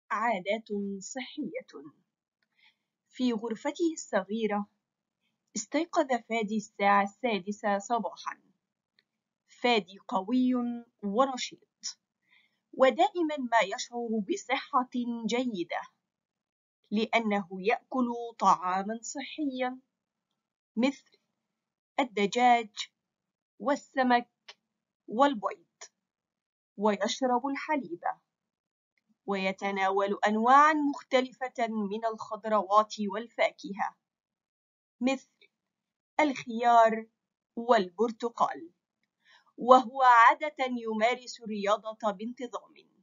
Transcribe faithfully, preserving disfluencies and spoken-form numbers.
عادات صحية. في غرفته الصغيرة استيقظ فادي الساعة السادسة صباحاً. فادي قوي ونشيط، ودائماً ما يشعر بصحة جيدة لأنه يأكل طعاماً صحياً مثل الدجاج والسمك والبيض، ويشرب الحليب، ويتناول أنواعاً مختلفة من الخضروات والفاكهة مثل الخيار والبرتقال، وهو عادة يمارس الرياضة بانتظام.